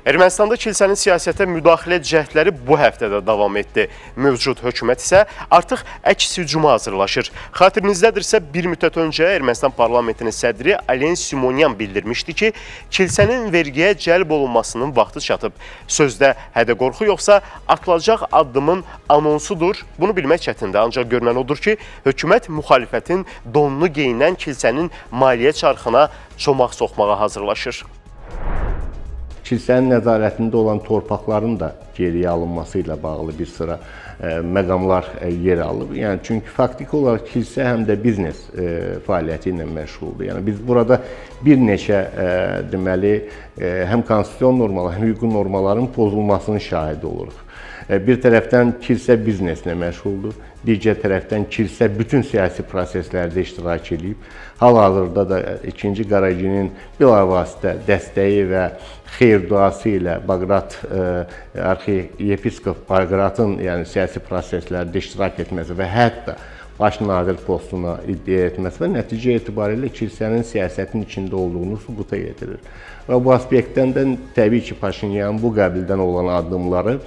Ermənistanda kilsənin siyasətə müdaxilə cəhdləri bu həftədə davam etdi. Mövcud hökumət isə artıq əks hücuma hazırlaşır. Xatirinizdədirsə, bir müddət öncə Ermənistan parlamentinin sədri Alen Simonyan bildirmişdi ki, kilsənin vergiyə cəlb olunmasının vaxtı çatıb. Sözdə hədə-qorxu yoxsa atılacaq addımın anonsudur. Bunu bilmək çətindir, ancaq görünən odur ki, hökumət müxalifətin donunu geyinən kilsənin maliyyə çarxına çomaq soxmağa hazırlaşır. Kilsənin nəzarətində olan torpaqların da geriyə alınması ilə bağlı bir sıra məqamlar yer alıb. Yəni, çünki faktiki olaraq kilsə həm də biznes fəaliyyəti ilə məşğuldur. Yəni, biz burada bir neçə deməli, həm konstitusiyon normalarının, həm hüquqi normalarının pozulmasının şahidi oluruq. Bir tərəfdən kilsə bizneslə məşğuldur, digər tərəfdən kilsə bütün siyasi proseslərdə iştirak edib. Hal-hazırda da 2-ci Qaraginin bilavasitə dəstəyi və xeyir duası ilə Baqrat arxiyepiskop Baqratın siyasi proseslərdə iştirak etməsi və hətta baş nazir postuna iddia etməsi və nəticə etibarilə kilsənin siyasətin içində olduğunu sübuta yetirir. Və bu aspektdən də təbii ki, Paşinyan bu qəbildən olan addımları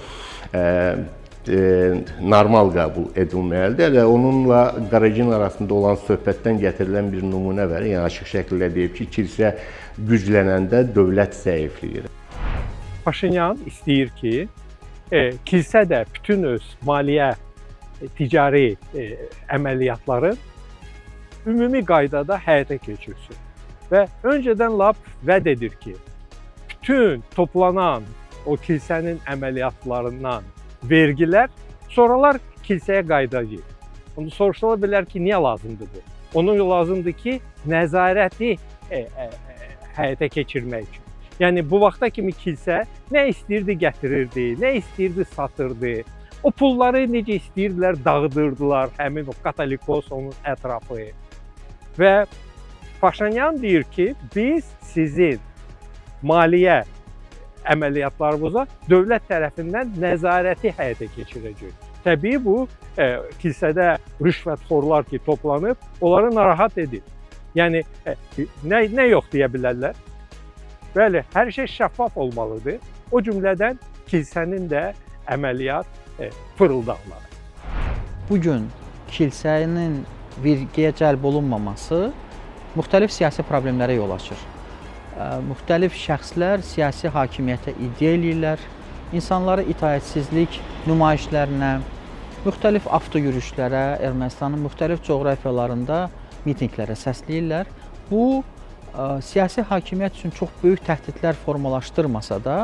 normal qəbul edilməlidir və onunla Qaragin arasında olan söhbətdən gətirilən bir nümunə var. Yəni, açıq şəkildə deyib ki, kilsə güclənəndə dövlət zəifləyir. Paşinyan istəyir ki, kilsə də bütün öz maliyyə, ticari əməliyyatları ümumi qaydada həyata keçirsin. Və öncədən lap vəd edir ki, bütün toplanan o kilsənin əməliyyatlarından vergilər sonralar kilsəyə qayıdacaq. Onu soruşula bilər ki, niyə lazımdır bu? Onun lazımdır ki, nəzarəti həyata keçirmək üçün. Yəni, bu vaxta kimi kilsə nə istəyirdi gətirirdi, nə istəyirdi satırdı. O pulları necə istəyirdilər dağıdırdılar, həmin o katolikos onun ətrafı. Və Paşinyan deyir ki, biz sizin maliyyə əməliyyatlarımıza dövlət tərəfindən nəzarəti həyata keçirəcək. Təbii bu, kilsədə rüşvətxorlar ki, toplanıb, onları narahat edir. Yəni, nə yox deyə bilərlər? Bəli, hər şey şəffaf olmalıdır. O cümlədən kilsənin də əməliyyat fırıldaqları. Bugün kilsənin vergiyə cəlb olunmaması müxtəlif siyasi problemlərə yol açır. Müxtəlif şəxslər siyasi hakimiyyətə iddia edirlər, insanları itaətsizlik nümayişlərinə, müxtəlif avtoyürüşlərə, Ermənistanın müxtəlif coğrafiyalarında mitinqlərə səsləyirlər. Bu, siyasi hakimiyyət üçün çox böyük təhdidlər formalaşdırmasa da,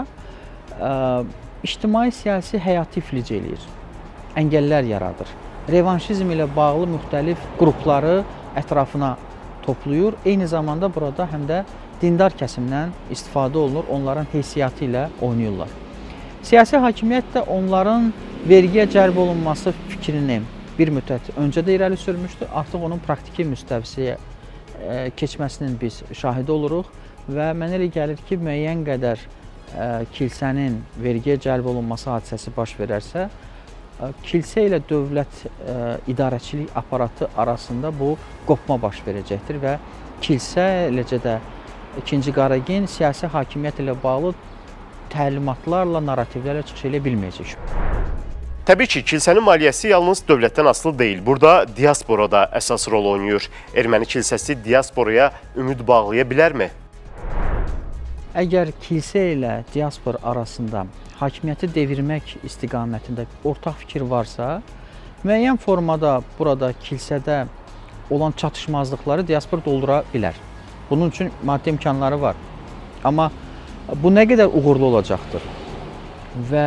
ictimai-siyasi həyatı iflic eləyir, əngəllər yaradır. Revanşizm ilə bağlı müxtəlif qrupları ətrafına toplayır, eyni zamanda burada həm də dindar kəsimdən istifadə olunur, onların heysiyyatı ilə oynayırlar. Siyasi hakimiyyət də onların vergiyə cəlb olunması fikrini bir müddət öncə də irəli sürmüşdü, artıq onun praktiki müstəvisiyə keçməsinin biz şahidi oluruq və mənə elə gəlir ki, müəyyən qədər kilsənin vergiyə cəlb olunması hadisəsi baş verərsə, kilsə ilə dövlət idarəçilik aparatı arasında bu qopma baş verəcəkdir və kilsə, eləcə də 2-ci Qaragin siyasi hakimiyyət ilə bağlı təlimatlarla, narrativlərlə çıxış edə bilməyəcək. Təbii ki, kilsənin maliyyəsi yalnız dövlətdən asılı deyil. Burada diaspora da əsas rol oynayır. Erməni kilsəsi diasporaya ümid bağlaya bilərmi? Əgər kilsə ilə diaspor arasında hakimiyyəti devirmək istiqamətində ortaq fikir varsa, müəyyən formada burada kilsədə olan çatışmazlıqları diaspor doldura bilər. Bunun üçün maddi imkanları var. Amma bu nə qədər uğurlu olacaqdır və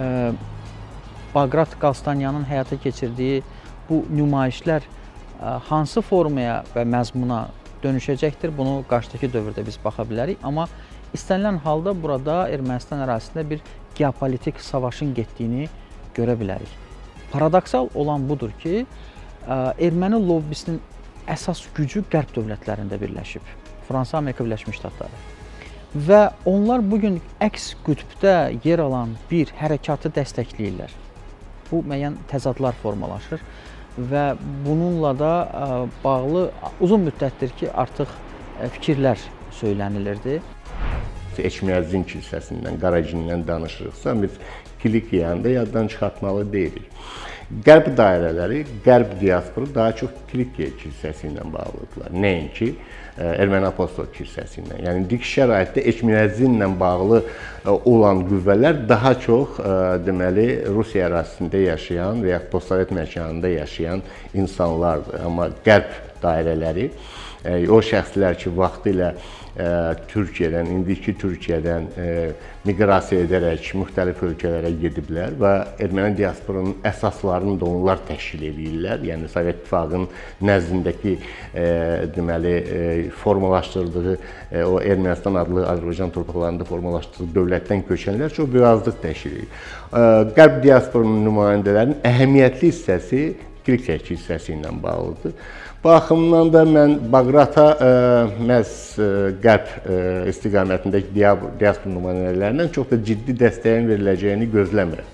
Baqrat Qalstanyanın həyata keçirdiyi bu nümayişlər hansı formaya və məzmuna dönüşəcəkdir, bunu qarşıdakı dövrdə biz baxa bilərik. Amma istənilən halda burada Ermənistan ərazisində bir geopolitik savaşın getdiyini görə bilərik. Paradoksal olan budur ki, erməni lobbisinin əsas gücü qərb dövlətlərində birləşib. Fransa, Amerika Birləşmiş Ştatları. Və onlar bugün əks qütbdə yer alan bir hərəkatı dəstəkləyirlər. Bu müəyyən təzadlar formalaşır və bununla da bağlı uzun müddətdir ki, artıq fikirlər söylənilirdi. Eçmiəzzin kilsəsindən, Qaraginindən danışırıqsa, biz Kilikiyanı da yaddan çıxartmalı deyilik. Qərb dairələri, qərb diasporu daha çox Kilikiya kilsəsi ilə bağlıdırlar. Nəinki Erməni Apostol kilsəsi ilə. Yəni, indiki şəraitdə Eçmiəzzinlə bağlı olan qüvvələr daha çox, deməli, Rusiya ərazisində yaşayan və yaxud postsovet məkanında yaşayan insanlardır. Amma qərb dairələri, o şəxslər ki, vaxtilə Türkiyədən, indiki Türkiyədən miqrasiya edərək müxtəlif ölkələrə gediblər və erməni diasporunun əsaslarını da onlar təşkil edirlər. Yəni, Sovet İttifaqının nəzdindəki, deməli, formalaşdırdığı, o Ermənistan adlı Azərbaycan torpaqlarında formalaşdırdığı dövlətdən köçənlər çox bir azlıq təşkil edir. Qərb diasporunun nümayəndələrinin əhəmiyyətli hissəsi Kilikiya kilsəsi ilə bağlıdır. Bu baxımdan da mən Bağrata məhz qərb istiqamətindəki diaspor nümayəndələrindən çox da ciddi dəstəyin veriləcəyini gözləmirəm.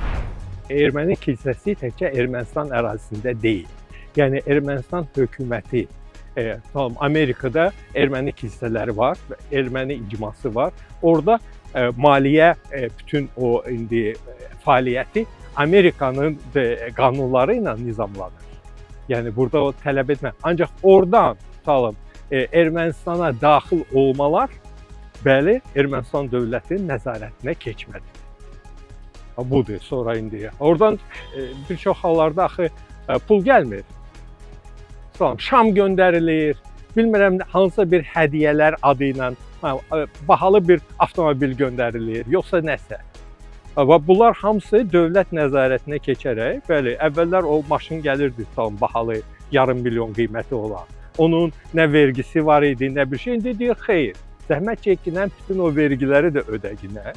Erməni kilsəsi təkcə Ermənistan ərazisində deyil. Yəni, Ermənistan hökuməti, Amerikada erməni kilsələri var, erməni icması var. Orada maliyyə, bütün o indi fəaliyyəti Amerikanın qanunları ilə nizamlanır. Yəni, burada o tələb etmə. Ancaq oradan, tutalım, Ermənistana daxil olmalar, bəli, Ermənistan dövlətinin nəzarətinə keçməlidir. Budur, sonra indi. Oradan bir çox hallarda axı pul gəlmir. Tutalım, şam göndərilir, bilmirəm, hansısa bir hədiyyələr adı ilə bahalı bir avtomobil göndərilir, yoxsa nəsə. Bunlar hamısı dövlət nəzarətinə keçərək, bəli, əvvəllər o maşın gəlirdi, tutalım, bahalı, yarım milyon qiyməti olan. Onun nə vergisi var idi, nə bir şey. İndi deyir, xeyr, zəhmət çəkinən bütün o vergiləri də ödəginə.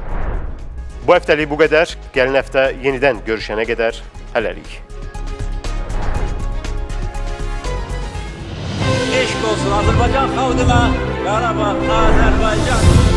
Bu həftəlik bu qədər. Gəlin həftə yenidən görüşənə qədər hələlik. Eşq olsun Azərbaycan xalqına, Qarabağ, Azərbaycan.